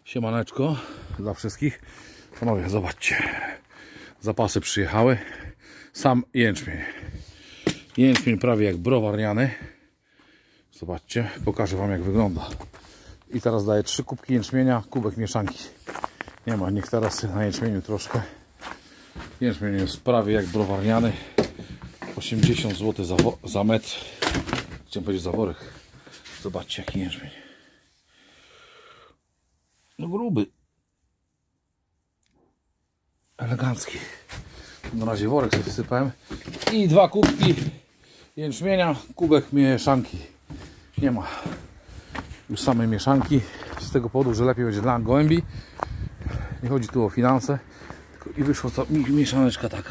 Siemaneczko dla wszystkich. Panowie, zobaczcie. Zapasy przyjechały. Sam jęczmień. Jęczmień prawie jak browarniany. Zobaczcie, pokażę wam jak wygląda. I teraz daję 3 kubki jęczmienia, kubek mieszanki. Nie ma, niech teraz na jęczmieniu troszkę. Jęczmień jest prawie jak browarniany. 80 zł za metr. Chciałem powiedzieć za worek. Zobaczcie jaki jęczmień. No gruby. Elegancki. Na razie worek sobie wsypałem. I 2 kubki jęczmienia, kubek mieszanki. Nie ma już samej mieszanki. Z tego powodu, że lepiej będzie dla gołębi. Nie chodzi tu o finanse. Tylko i wyszła mieszaneczka taka.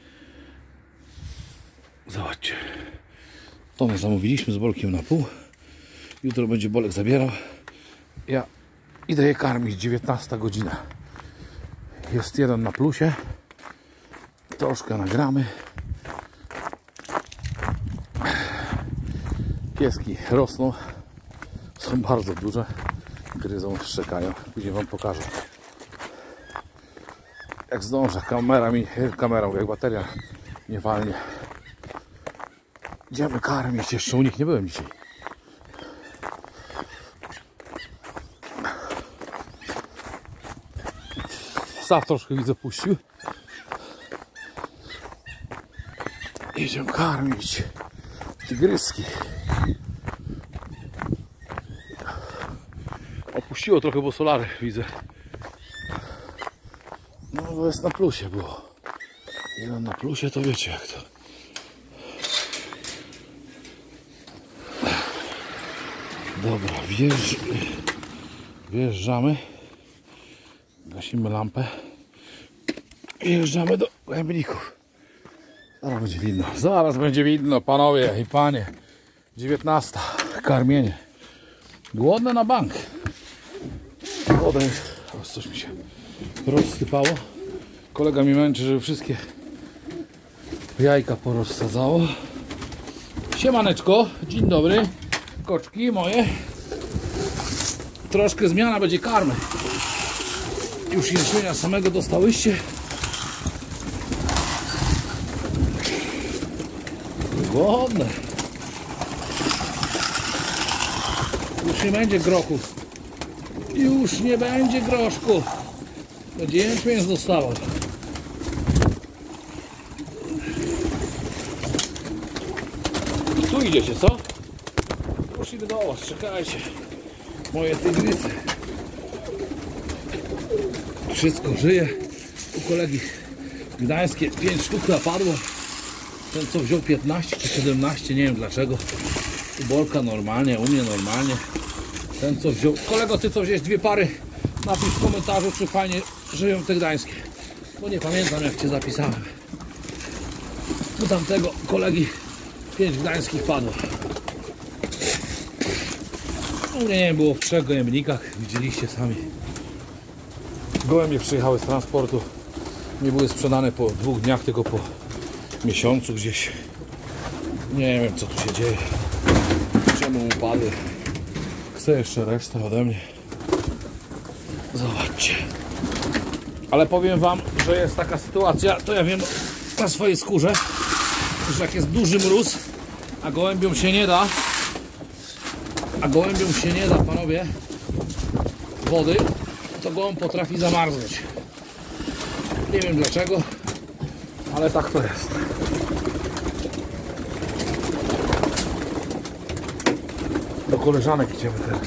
Zobaczcie. To my zamówiliśmy z Bolkiem na pół. Jutro będzie Bolek zabierał. Ja idę je karmić, 19 godzina. Jest jeden na plusie. Troszkę nagramy. Pieski rosną. Są bardzo duże. Gryzą, szczekają. Później wam pokażę. Jak zdążę. Kamerą, jak bateria nie walnie. Idziemy karmić. Jeszcze u nich nie byłem dzisiaj. Staw troszkę widzę puścił. Idziemy karmić tygryski. Opuściło trochę, bo solary widzę. No to jest na plusie było. Jeden na plusie to wiecie jak to. Dobra, wjeżdżamy. Gasimy lampę. Wjeżdżamy do głębników. Zaraz będzie widno, panowie i panie. 19. Karmienie. Głodne na bank. Woda jest. Coś mi się rozsypało. Kolega mi męczy, żeby wszystkie jajka porozsadzało. Siemaneczko, dzień dobry. Koczki moje. Troszkę zmiana będzie karmy. Już jęczmienia samego dostałyście. Głodne. Już nie będzie grochów. Już nie będzie groszku. Będzie jęczmień dostawał. Tu idziecie, co? Już idę do was, czekajcie. Moje tygrysy. Wszystko żyje. U kolegi gdańskie 5 sztuk napadło. Ten co wziął 15 czy 17, nie wiem dlaczego. U Bolka normalnie, u mnie normalnie. Ten co wziął... Kolego, ty co wziąłeś 2 pary? Napisz w komentarzu, czy fajnie żyją te gdańskie. Bo nie pamiętam jak cię zapisałem. U tamtego kolegi 5 gdańskich padło. U mnie nie było w 3 gołębnikach. Widzieliście sami. Gołębie przyjechały z transportu. Nie były sprzedane po 2 dniach, tylko po miesiącu gdzieś. Nie wiem co tu się dzieje. Czemu upadły. Chcę jeszcze resztę ode mnie. Zobaczcie. Ale powiem wam, że jest taka sytuacja, to ja wiem na swojej skórze, że jak jest duży mróz, a gołębiom się nie da, panowie, wody, to gołąb potrafi zamarznąć. Nie wiem dlaczego, ale tak to jest. Do koleżanek idziemy teraz.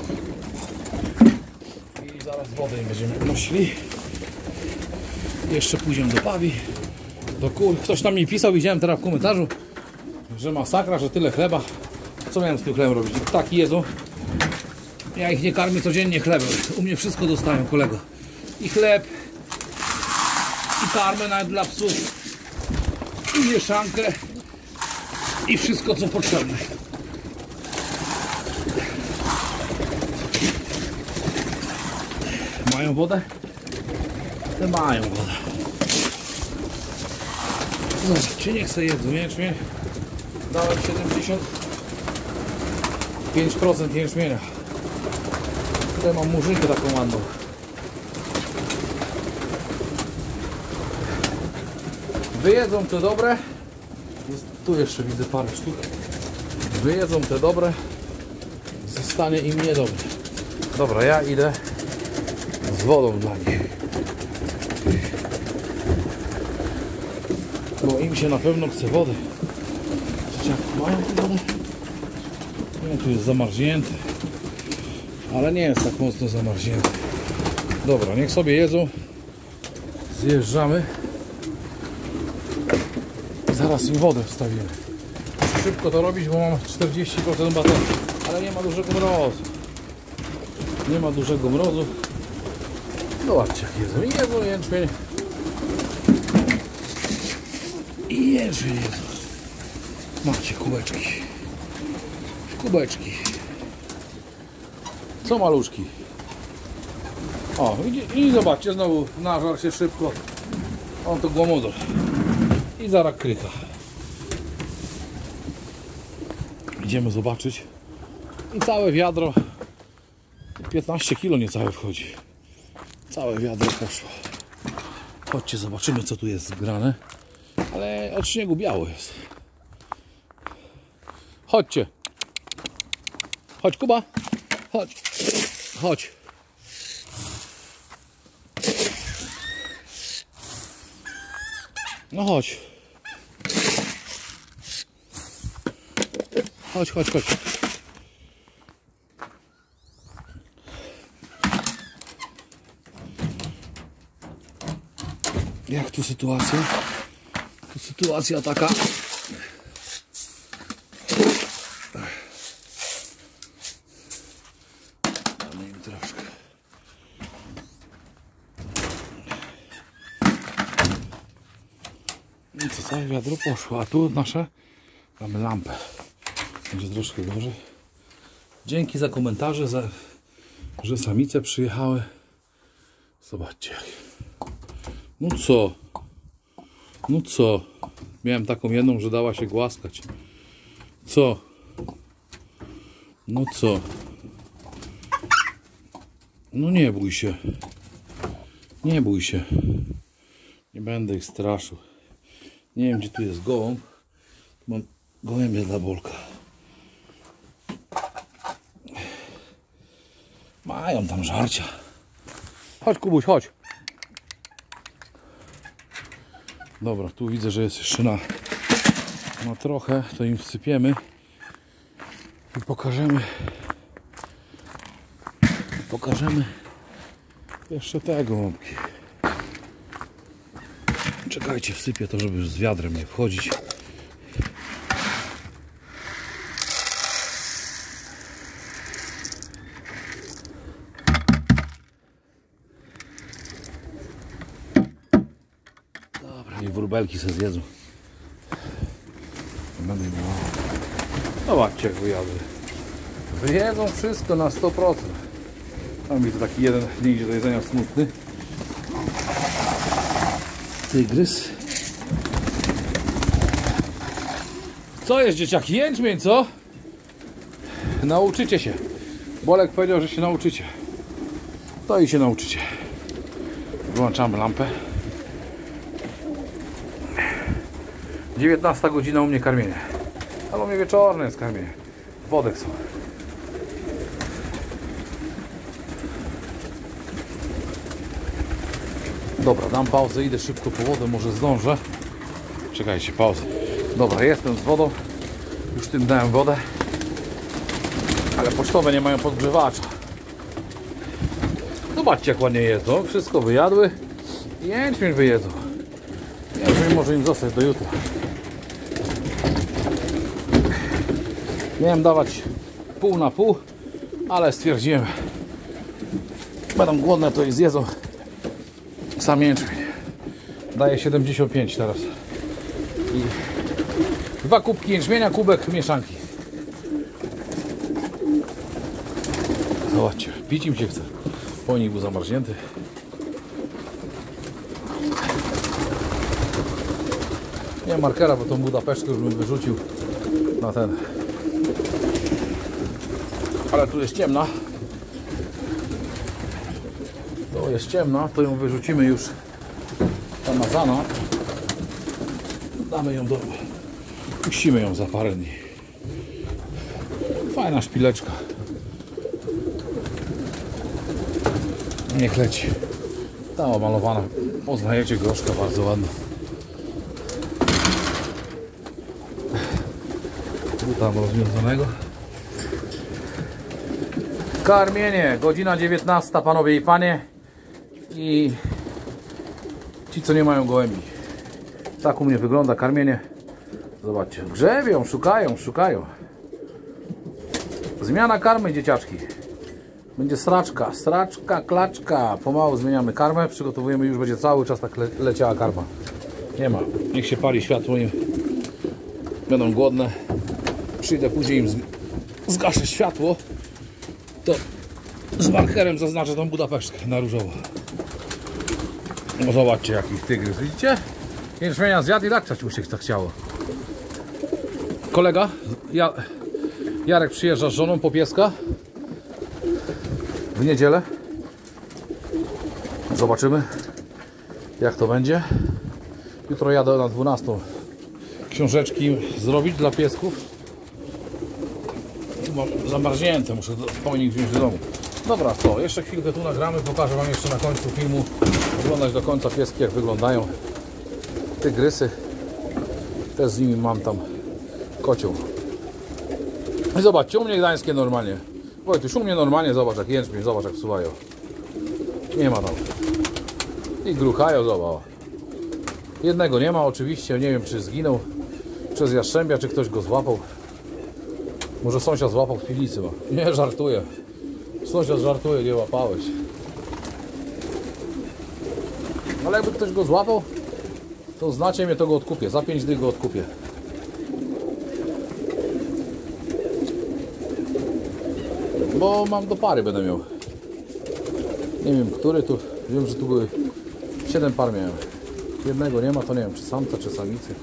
I zaraz wodę im będziemy nosili. Jeszcze pójdziemy do pawi, do kur. Ktoś tam mi pisał, widziałem teraz w komentarzu, że masakra, że tyle chleba. Co miałem z tym chlebem robić? Ptaki jedzą. Ja ich nie karmię codziennie chlebem. U mnie wszystko dostają, kolego. I chleb, i karmę nawet dla psów, i mieszankę, i wszystko co potrzebne. Mają wodę? Te mają wodę. Zobaczcie, niech sobie jedzą jęczmień. Dałem 75% jęczmienia. Tutaj mam murzynkę taką ładną. Wyjedzą te dobre. Tu jeszcze widzę parę sztuk. Wyjedzą te dobre. Zostanie im niedobre. Dobra, ja idę z wodą dla nich. Bo im się na pewno chce wody. Dzieciaki mają tu wodę? Nie, tu jest zamarznięty. Ale nie jest tak mocno zamarznięty. Dobra, niech sobie jedzą. Zjeżdżamy. Zaraz im wodę wstawimy. Muszę szybko to robić, bo mam 40% baterii. Ale nie ma dużego mrozu. Nie ma dużego mrozu. Zobaczcie jak jedzą. I jedzą jęczmień. I jęczmień jedzą. Macie kubeczki. Kubeczki. Co maluszki? O, i zobaczcie, znowu nażar się szybko. On to głomodor. I zaraz krycha. Idziemy zobaczyć. I całe wiadro. 15 kg niecałe wchodzi. Całe wiadro poszło. Chodźcie, zobaczymy co tu jest zgrane. Ale od śniegu biało jest. Chodźcie. Chodź Kuba. Chodź. Chodź. No chodź. Chodź, chodź, chodź. Jak tu sytuacja? Tu sytuacja taka. Damy im troszkę. I co, całe wiadro poszło, a tu nasze mamy lampę. Będzie troszkę gorzej. Dzięki za komentarze, że samice przyjechały. Zobaczcie. No co? No co? Miałem taką jedną, że dała się głaskać. Co? No co? No nie bój się. Nie bój się. Nie będę ich straszył. Nie wiem gdzie tu jest gołąb. Mam gołębia dla Bolka. Mają tam żarcia. Chodź Kubuś, chodź. Dobra, tu widzę, że jest jeszcze na trochę. To im wsypiemy. I pokażemy jeszcze te gołąbki. Czekajcie, wsypię to, żeby już z wiadrem nie wchodzić. Dobra, i wróbelki sobie zjedzą. Będę miał. Zobaczcie jak wyjadły. Wyjedzą wszystko na 100%. Tam widzę taki jeden nie idzie do jedzenia smutny. Tygrys. Co jest dzieciaki? Jęczmień, co? Nauczycie się. Bolek powiedział, że się nauczycie. To i się nauczycie. Wyłączamy lampę. 19 godzina u mnie karmienie. Ale u mnie wieczorne jest karmienie. Wodę chcą. Dobra, dam pauzę, idę szybko po wodę, może zdążę. Czekajcie, pauzę. Dobra, jestem z wodą. Już tym dałem wodę. Ale pocztowe nie mają podgrzewacza. Zobaczcie jak ładnie jedzą. Wszystko wyjadły. Jęczmień wyjedzą. Jęczmień może im zostać do jutra. Miałem dawać pół na pół, ale stwierdziłem, będą głodne, to i zjedzą. Sam jęczmień. Daję 75 teraz. I 2 kubki jęczmienia, kubek mieszanki. Zobaczcie, pić im się chce. Po nich był zamarznięty. Nie markera, bo tą Budapeszkę już bym wyrzucił na ten. Ale tu jest ciemna. To jest ciemna, to ją wyrzucimy już zamazana. Damy ją do... Puścimy ją za parę dni. Fajna szpileczka. Niech leci. Ta omalowana. Poznajecie groszka, bardzo ładna. Tu tam rozwiązanego. Karmienie. Godzina 19, panowie i panie. I ci, co nie mają gołębi. Tak u mnie wygląda karmienie. Zobaczcie. Grzebią, szukają. Zmiana karmy, dzieciaczki. Będzie straczka, klaczka. Pomału zmieniamy karmę, przygotowujemy, już będzie cały czas tak leciała karma. Nie ma. Niech się pali światło, nie będą głodne. Przyjdę później, im zgaszę światło. To z markerem zaznaczę tą Budapesztkę na różowo. No zobaczcie, jaki tygrys, widzicie? Jęczmienia zjadł i tak mu się chciało. Kolega, Jarek przyjeżdża z żoną po pieska w niedzielę. Zobaczymy, jak to będzie. Jutro jadę na 12 książeczki zrobić dla piesków. Mam zamarznięte, muszę spojnik wziąć do domu. Dobra, co? Jeszcze chwilkę tu nagramy, pokażę wam jeszcze na końcu filmu, oglądać do końca pieski, jak wyglądają tygrysy. Też z nimi mam tam kocioł. I zobaczcie, u mnie gdańskie normalnie. Wojtuś, u mnie normalnie, zobacz jak jęczmień, zobacz jak wsuwają. Nie ma tam. I gruchają, zobacz. Jednego nie ma oczywiście, nie wiem czy zginął przez jastrzębia, czy ktoś go złapał. Może sąsiad złapał w piwnicy. Nie, żartuję. Sąsiad żartuje, nie łapałeś. Ale jakby ktoś go złapał, to znacie mnie, to go odkupię. Za 5 dni go odkupię. Bo mam do pary, będę miał. Nie wiem, który tu. Wiem, że tu były 7 par miałem. Jednego nie ma, to nie wiem, czy samca, czy samicy.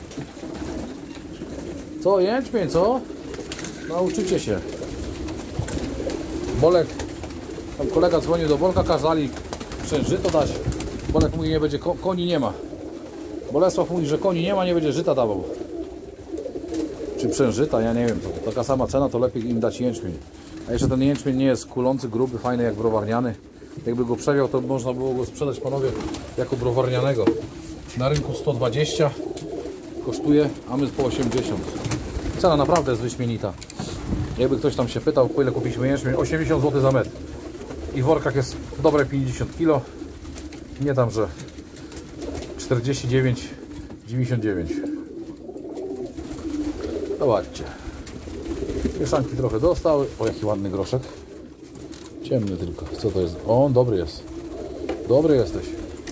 Co, jęczmień, co? Nauczycie się. Bolek, tam kolega dzwonił do Bolka, kazali żyto dać. Bolek mówi, nie będzie, koni nie ma. Bolesław mówi, że koni nie ma, nie będzie żyta dawał. Czy przężyta, ja nie wiem, to taka sama cena, to lepiej im dać jęczmień. A jeszcze ten jęczmień nie jest kulący, gruby, fajny jak browarniany. Jakby go przewiał, to można było go sprzedać, panowie, jako browarnianego. Na rynku 120 kosztuje, a my po 80. Cena naprawdę jest wyśmienita. Jakby ktoś tam się pytał, po ile kupiliśmy jęczmień, 80 zł za metr. I w workach jest dobre 50 kg. Nie tam, że 49,99. Zobaczcie. Mieszanki trochę dostały. O, jaki ładny groszek. Ciemny tylko. Co to jest? O, on dobry jest. Dobry jesteś.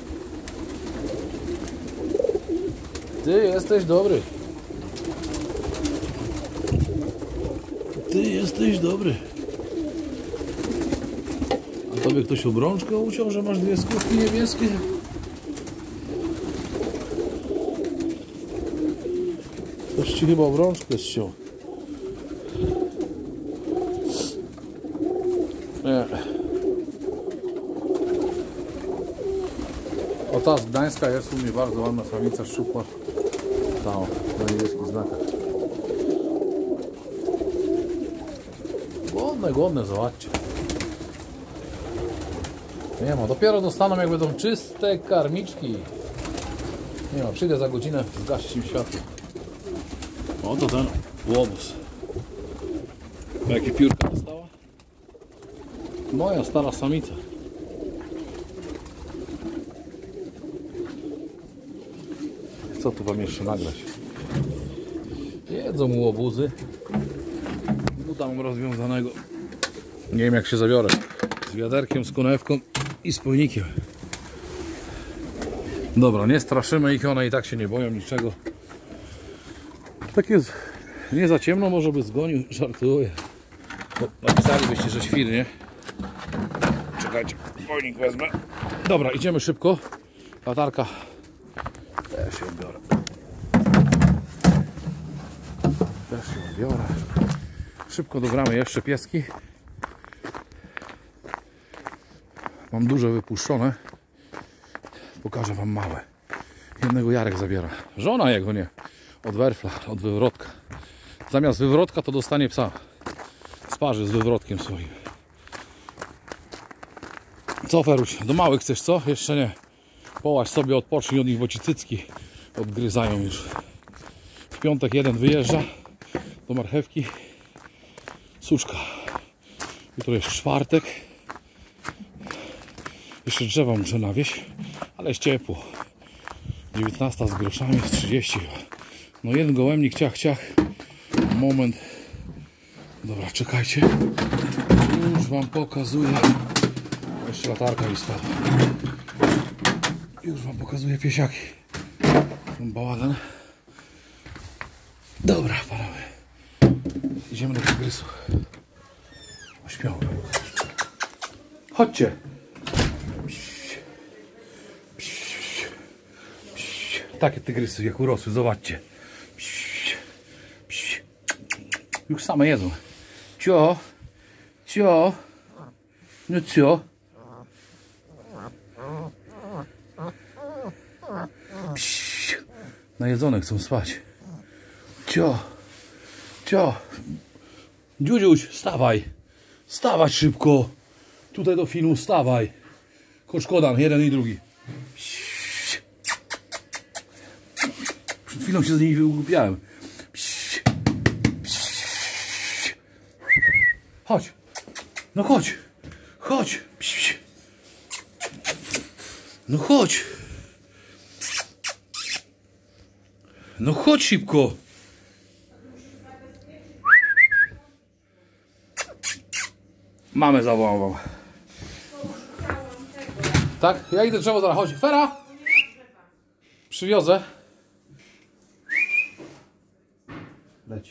Ty jesteś dobry. Ty jesteś dobry. A tobie ktoś obrączkę uciął, że masz 2 skórki niebieskie? Ktoś ci chyba obrączkę ściął. Nie. O, ta z Gdańska jest u mnie bardzo ładna samica, szczupła. Tam, na niebieskich znakach. Głodne, zobaczcie. Nie ma, dopiero dostaną jak będą czyste karmiczki. Nie ma, przyjdę za godzinę, zgasić im światło. Oto ten łobuz. Jakie piórka dostała? Moja stara samica. Co tu wam jeszcze nagrać? Jedzą mu łobuzy. Buta mam rozwiązanego. Nie wiem jak się zabiorę. Z wiaderkiem, z konewką i z pojnikiem. Dobra, nie straszymy ich, one i tak się nie boją niczego. Tak jest, nie za ciemno, może by zgonił, żartuję. Bo napisalibyście, że świr, nie? Czekajcie, pojnik wezmę. Dobra, idziemy szybko. Latarka. Też się odbiorę. Szybko dogramy jeszcze pieski. Mam duże wypuszczone. Pokażę wam małe. Jednego Jarek zabiera. Żona jego nie. Od werfla, od wywrotka. Zamiast wywrotka to dostanie psa. Sparzy z wywrotkiem swoim. Co, Feruś? Do małych chcesz, co? Jeszcze nie. Połaź sobie, odpocznij od nich, bo ci cycki odgryzają już. W piątek jeden wyjeżdża do marchewki. Suszka. Jutro jest czwartek. Jeszcze drzewa muszę nawieść, ale jest ciepło. 19 z groszami, jest 30. No jeden gołębnik, ciach, ciach. Moment. Dobra, czekajcie. Już wam pokazuję. Jeszcze latarka mi spadła. Już wam pokazuję piesiaki. Ten bałagan. Dobra, panowie. Idziemy do tygrysów. Śpią. Chodźcie. Takie tygrysy jak urosły, zobaczcie. Już same jedzą. Cio. Cio. No cio. Najedzone chcą spać. Cio. Cio. Dziudziuś, wstawaj. Wstawaj szybko. Tutaj do filmu wstawaj. Koszkodan, jeden i drugi. Przed chwilą się z nimi wygłupiałem. Chodź. No chodź. Chodź. No chodź. No chodź szybko. Mamę zawołam wam. Tak? Ja idę drzewo zaraz. Chodź. Fera! Przywiozę. Leć.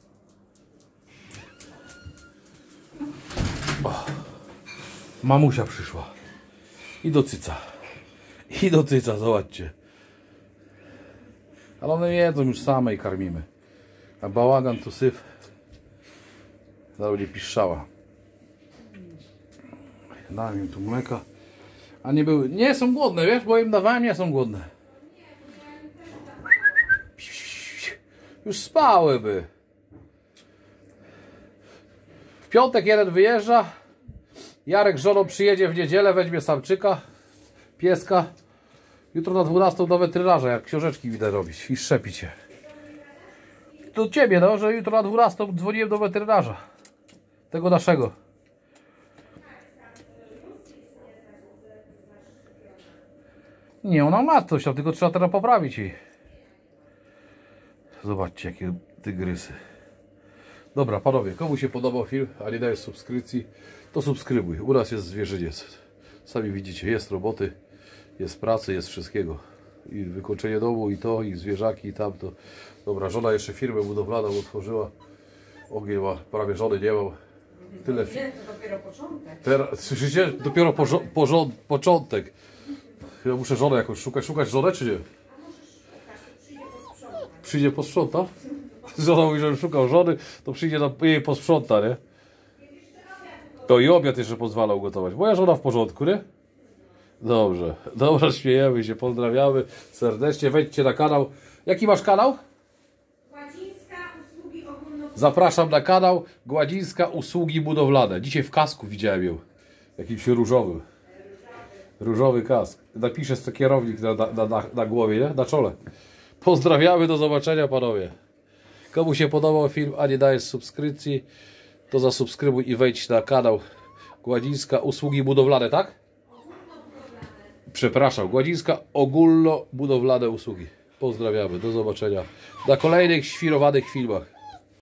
O. Mamusia przyszła. I do cyca. I do cyca, zobaczcie. Ale one jedzą już same i karmimy. A bałagan tu syf. Zaraz będzie piszczała. Dałem im tu mleka. A nie były. Nie są głodne, wiesz, bo im dawałem, nie są głodne. Już spałyby. W piątek jeden wyjeżdża. Jarek z żoną przyjedzie w niedzielę, weźmie samczyka, pieska. Jutro na 12 do weterynarza, jak książeczki widzę robić i szczepić się. Do ciebie, no, że jutro na 12 dzwoniłem do weterynarza. Tego naszego. Nie, ona ma coś tam, tylko trzeba teraz poprawić jej. Zobaczcie, jakie tygrysy. Dobra, panowie, komu się podobał film, a nie daje subskrypcji, to subskrybuj. U nas jest zwierzyniec. Sami widzicie, jest roboty, jest pracy, jest wszystkiego. I wykończenie domu, i to, i zwierzaki, i tamto. Dobra, żona jeszcze firmę budowlaną otworzyła. Ogień ma, prawie żony nie mam. Tyle. Nie, to dopiero początek. Teraz, słyszycie? Dopiero początek. Ja muszę żonę jakoś szukać. Szukać żonę, czy nie? Przyjdzie posprząta? Żona mówi, żebym szukał żony, to przyjdzie na jej posprząta, nie? To i obiad jeszcze pozwala ugotować. Moja żona w porządku, nie? Dobrze. Dobra, śmiejemy się, pozdrawiamy serdecznie. Wejdźcie na kanał. Jaki masz kanał? Gładzińska usługi ogólnopolskie. Zapraszam na kanał Gładzińska usługi budowlane. Dzisiaj w kasku widziałem ją. Jakimś różowym. Różowy kask. Napiszę kierownik na głowie, nie? Na czole. Pozdrawiamy, do zobaczenia, panowie. Komu się podobał film, a nie dajesz subskrypcji, to zasubskrybuj i wejdź na kanał Gładzińska usługi budowlane, tak? Przepraszam, Gładzińska ogólnobudowlane usługi. Pozdrawiamy, do zobaczenia na kolejnych świrowanych filmach.